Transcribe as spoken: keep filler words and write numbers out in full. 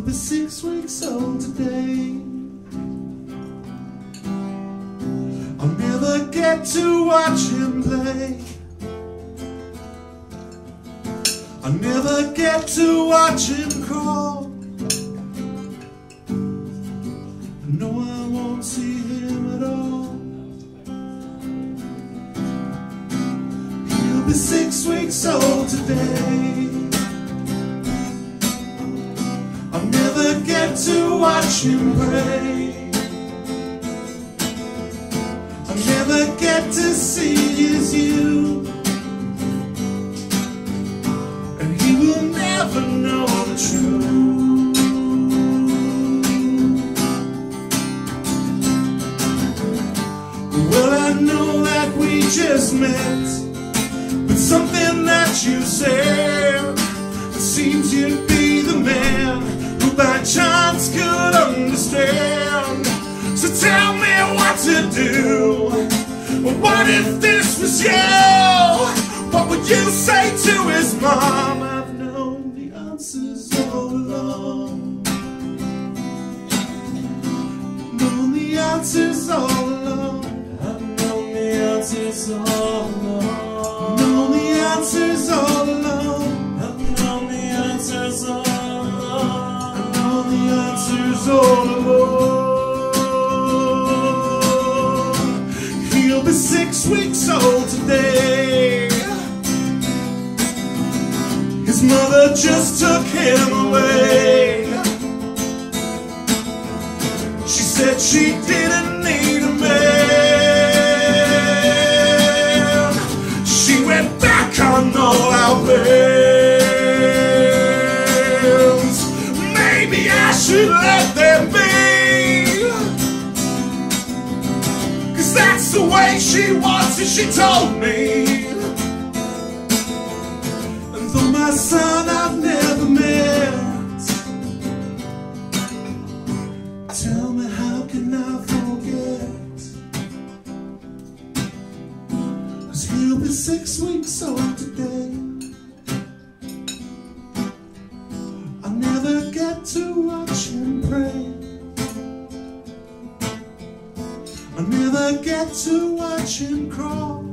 He'll be six weeks old today. I'll never get to watch him play. I'll never get to watch him crawl. No, I won't see him at all. He'll be six weeks old today. I'll never get to watch him pray. I'll never get to see his youth. And he will never know the truth. Well, I know that we just met, but something that you said seems you'd be the man who by chance could understand. So tell me what to do. What if this was you? What would you say to his mom? I've known the answers all along. Known the answers all along. I've known the answers all along. Known the answers all along. I've known the answers all along. I've known the answers all along. He'll be six weeks old today. His mother just took him away. She said she didn't need a man. She went back on all our plans. Maybe I should let them be, 'cause that's the way she wants it, she told me. My son I've never met. Tell me, how can I forget? 'Cause he'll be six weeks old today. I'll never get to watch him pray. I'll never get to watch him crawl.